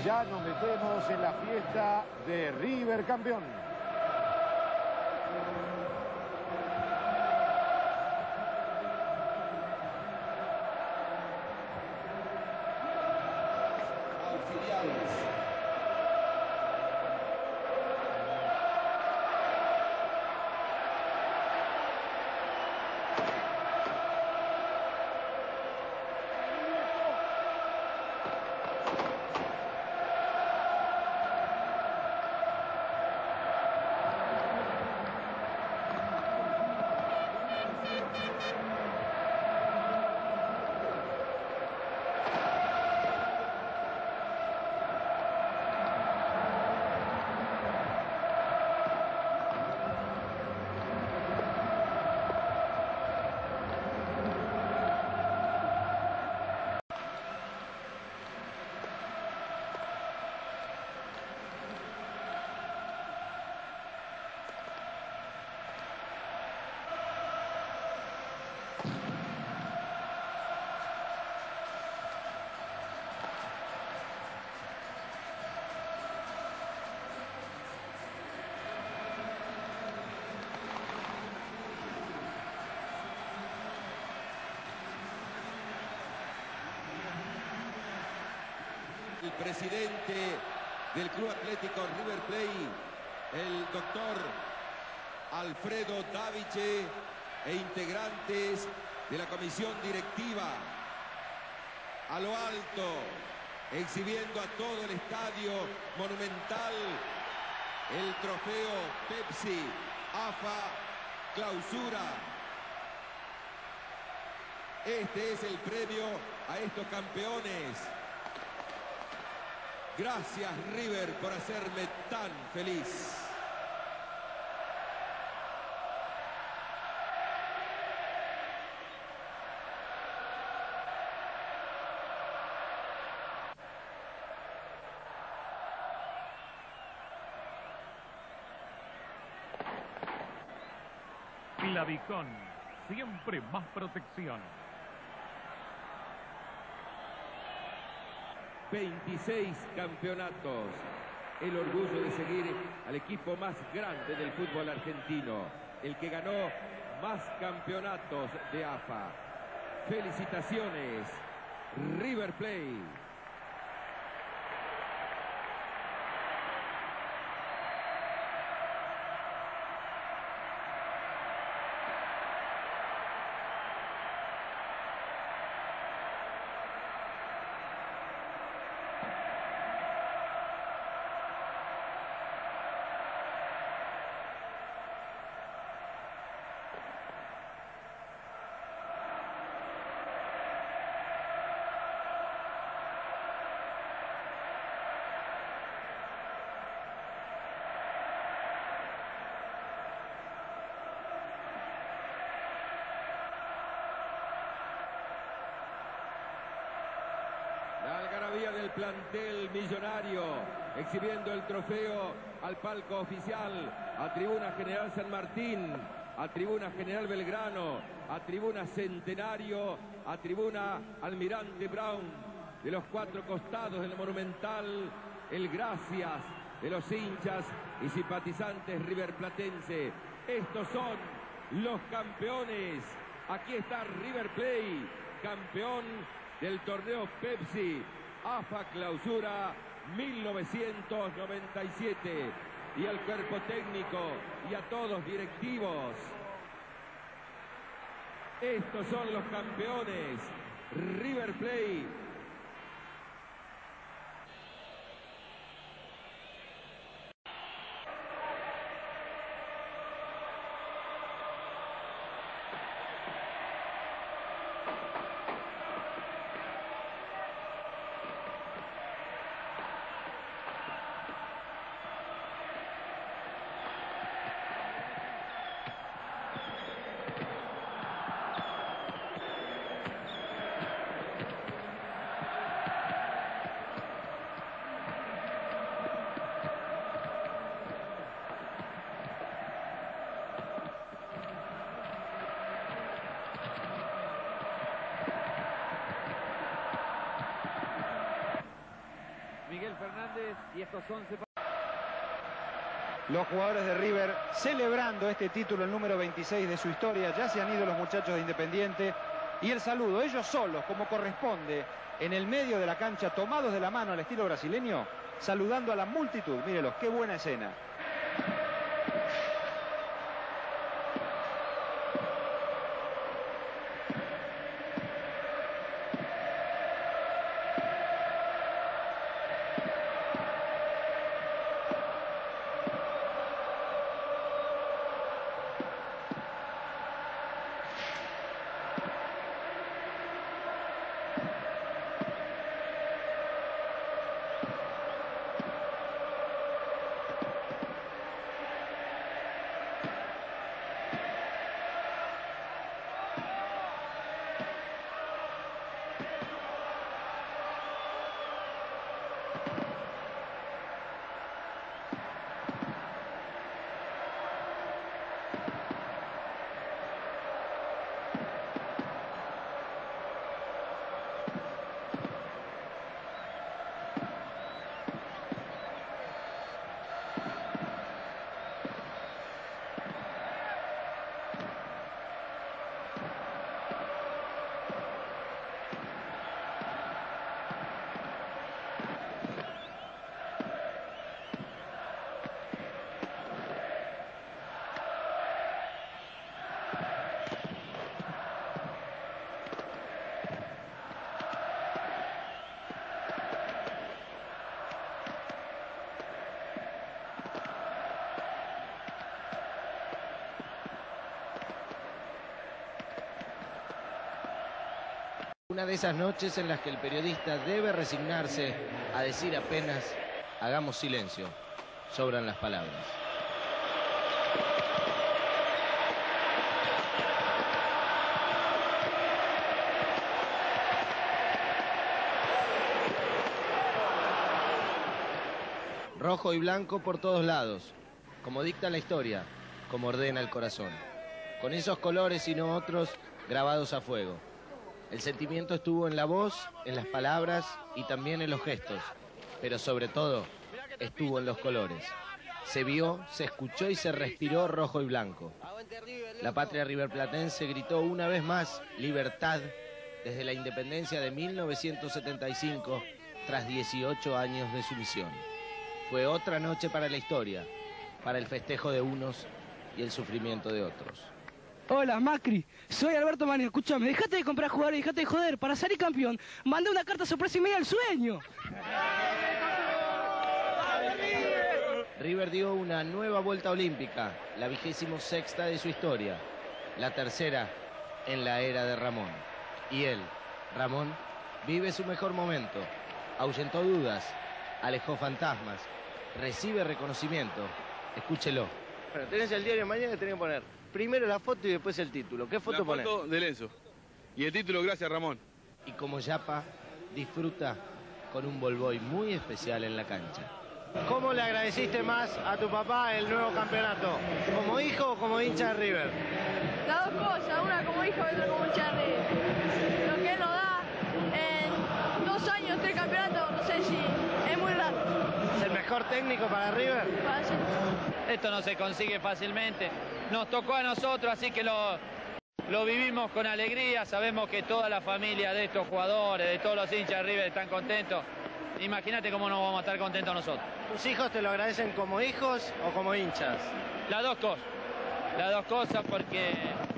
ya nos metemos en la fiesta de River campeón. El presidente del Club Atlético River Plate, el doctor Alfredo Daviche, e integrantes de la comisión directiva, a lo alto, exhibiendo a todo el estadio monumental el trofeo Pepsi AFA Clausura. Este es el premio a estos campeones. Gracias, River, por hacerme tan feliz. Clavicón, siempre más protección. 26 campeonatos. El orgullo de seguir al equipo más grande del fútbol argentino, el que ganó más campeonatos de AFA. Felicitaciones, River Plate. La algarabía del plantel millonario, exhibiendo el trofeo al palco oficial, a Tribuna General San Martín, a Tribuna General Belgrano, a Tribuna Centenario, a Tribuna Almirante Brown. De los cuatro costados del Monumental, el gracias de los hinchas y simpatizantes riverplatense. Estos son los campeones. Aquí está River Plate, campeón del torneo Pepsi AFA Clausura 1997. Y al cuerpo técnico y a todos directivos. Estos son los campeones. River Plate. Fernández y estos 11... Los jugadores de River celebrando este título, el número 26 de su historia. Ya se han ido los muchachos de Independiente. Y el saludo, ellos solos, como corresponde, en el medio de la cancha, tomados de la mano al estilo brasileño, saludando a la multitud. Mírelos, qué buena escena. Una de esas noches en las que el periodista debe resignarse a decir apenas hagamos silencio. Sobran las palabras. Rojo y blanco por todos lados, como dicta la historia, como ordena el corazón. Con esos colores y no otros grabados a fuego. El sentimiento estuvo en la voz, en las palabras y también en los gestos, pero sobre todo estuvo en los colores. Se vio, se escuchó y se respiró rojo y blanco. La patria riverplatense gritó una vez más libertad desde la independencia de 1975 tras 18 años de sumisión. Fue otra noche para la historia, para el festejo de unos y el sufrimiento de otros. Hola, Macri, soy Alberto Manio, escúchame, dejate de comprar jugadores, dejate de joder, para salir campeón, mandé una carta sorpresa y media al sueño. River dio una nueva vuelta olímpica, la 26ª de su historia, la tercera en la era de Ramón. Y él, Ramón, vive su mejor momento, ahuyentó dudas, alejó fantasmas, recibe reconocimiento. Escúchelo. Bueno, tenés el diario mañana que tenés que poner primero la foto y después el título. ¿Qué foto ponés? La foto de Lenzo. Y el título, gracias Ramón. Y como Yapa, disfruta con un Bolboy muy especial en la cancha. ¿Cómo le agradeciste más a tu papá el nuevo campeonato? ¿Como hijo o como hincha de River? Las dos cosas, una como hijo y otra como hincha de River. Lo que él nos da en 2 años, 3 campeonatos, no sé si es muy raro. ¿Es el mejor técnico para River? Fácil. Esto no se consigue fácilmente. Nos tocó a nosotros, así que lo vivimos con alegría. Sabemos que toda la familia de estos jugadores, de todos los hinchas de River están contentos. Imagínate cómo no vamos a estar contentos nosotros. ¿Tus hijos te lo agradecen como hijos o como hinchas? Las dos cosas. Las dos cosas porque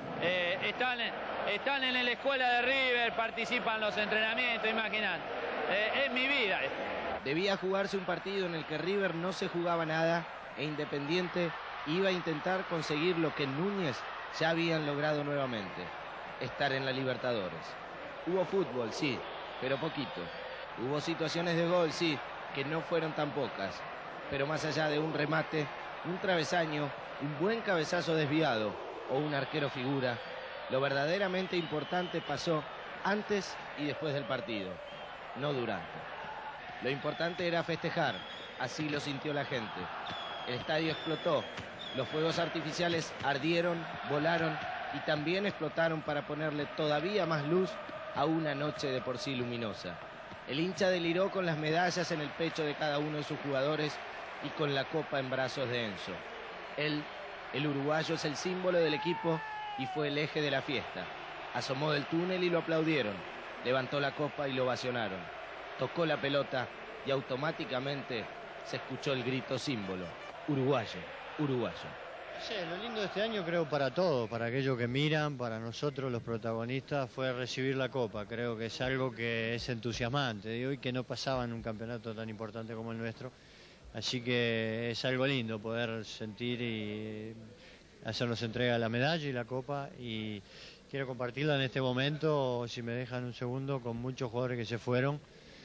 están en la escuela de River, participan en los entrenamientos, imagínate. Es mi vida. Debía jugarse un partido en el que River no se jugaba nada e Independiente iba a intentar conseguir lo que en Núñez ya habían logrado nuevamente, estar en la Libertadores. Hubo fútbol, sí, pero poquito. Hubo situaciones de gol, sí, que no fueron tan pocas. Pero más allá de un remate, un travesaño, un buen cabezazo desviado o un arquero figura, lo verdaderamente importante pasó antes y después del partido, no durante. Lo importante era festejar, así lo sintió la gente. El estadio explotó, los fuegos artificiales ardieron, volaron y también explotaron para ponerle todavía más luz a una noche de por sí luminosa. El hincha deliró con las medallas en el pecho de cada uno de sus jugadores y con la copa en brazos de Enzo. Él, el uruguayo, es el símbolo del equipo y fue el eje de la fiesta. Asomó del túnel y lo aplaudieron. Levantó la copa y lo ovacionaron. Tocó la pelota y automáticamente se escuchó el grito símbolo. Uruguayo, uruguayo. Sí, lo lindo de este año creo para todos, para aquellos que miran, para nosotros los protagonistas, fue recibir la copa. Creo que es algo que es entusiasmante, y que no pasaba en un campeonato tan importante como el nuestro. Así que es algo lindo poder sentir y hacernos entrega de la medalla y la copa, y quiero compartirla en este momento, si me dejan un segundo, con muchos jugadores que se fueron,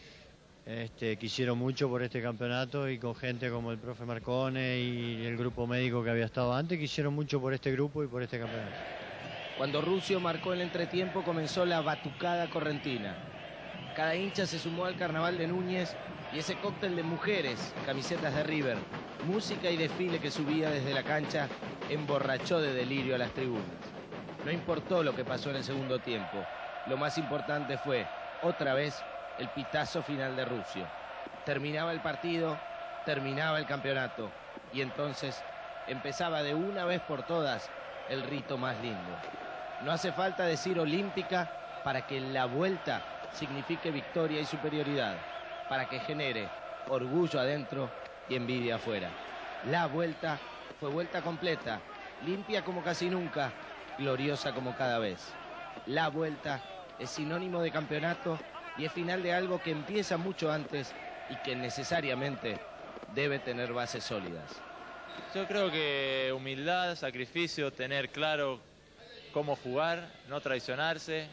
que hicieron mucho por este campeonato, y con gente como el profe Marcone y el grupo médico que había estado antes, que hicieron mucho por este grupo y por este campeonato. Cuando Rusio marcó el entretiempo, comenzó la batucada correntina. Cada hincha se sumó al carnaval de Núñez y ese cóctel de mujeres, camisetas de River, música y desfile que subía desde la cancha emborrachó de delirio a las tribunas. No importó lo que pasó en el segundo tiempo. Lo más importante fue, otra vez, el pitazo final de Rusio. Terminaba el partido, terminaba el campeonato, y entonces empezaba de una vez por todas el rito más lindo. No hace falta decir olímpica para que la vuelta signifique victoria y superioridad, para que genere orgullo adentro y envidia afuera. La vuelta fue vuelta completa, limpia como casi nunca, gloriosa como cada vez. La vuelta es sinónimo de campeonato y es final de algo que empieza mucho antes y que necesariamente debe tener bases sólidas. Yo creo que humildad, sacrificio, tener claro cómo jugar, no traicionarse.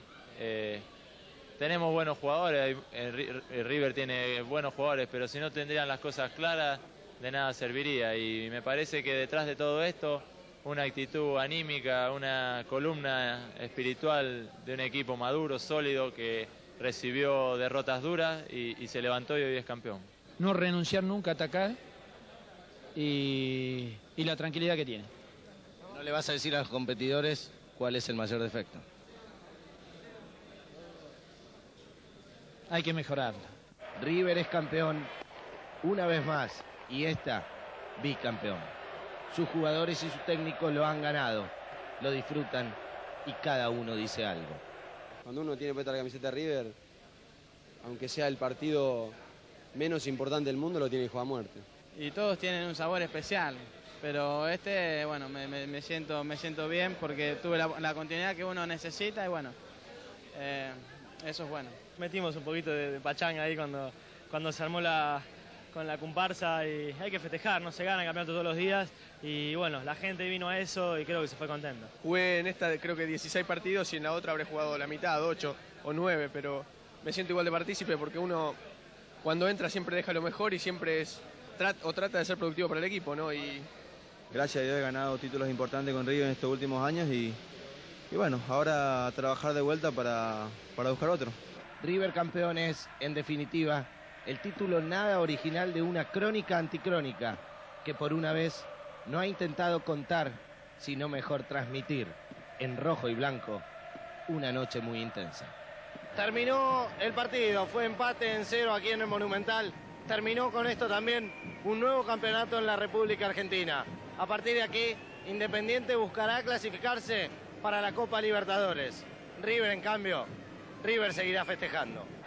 Tenemos buenos jugadores, River tiene buenos jugadores, pero si no tendrían las cosas claras, de nada serviría. Y me parece que detrás de todo esto, una actitud anímica, una columna espiritual de un equipo maduro, sólido, que recibió derrotas duras y se levantó y hoy es campeón. No renunciar nunca a atacar y la tranquilidad que tiene. ¿No le vas a decir a los competidores cuál es el mayor defecto? Hay que mejorarla. River es campeón una vez más y esta bicampeón. Sus jugadores y sus técnicos lo han ganado, lo disfrutan y cada uno dice algo. Cuando uno tiene puesta la camiseta de River, aunque sea el partido menos importante del mundo, lo tiene que jugar a muerte. Y todos tienen un sabor especial, pero bueno, me siento bien porque tuve la continuidad que uno necesita y bueno, eso es bueno. Metimos un poquito de pachanga ahí cuando se armó con la comparsa y hay que festejar, no se gana el campeonato todos los días y bueno, la gente vino a eso y creo que se fue contenta. Jugué en esta creo que 16 partidos y en la otra habré jugado la mitad, 8 o 9, pero me siento igual de partícipe porque uno cuando entra siempre deja lo mejor y siempre trata de ser productivo para el equipo, ¿no? Y gracias a Dios he ganado títulos importantes con River en estos últimos años y bueno, ahora a trabajar de vuelta para buscar otro. River campeón es, en definitiva, el título nada original de una crónica anticrónica que por una vez no ha intentado contar, sino mejor transmitir en rojo y blanco una noche muy intensa. Terminó el partido, fue empate en 0 aquí en el Monumental. Terminó con esto también un nuevo campeonato en la República Argentina. A partir de aquí, Independiente buscará clasificarse para la Copa Libertadores. River, en cambio, River seguirá festejando.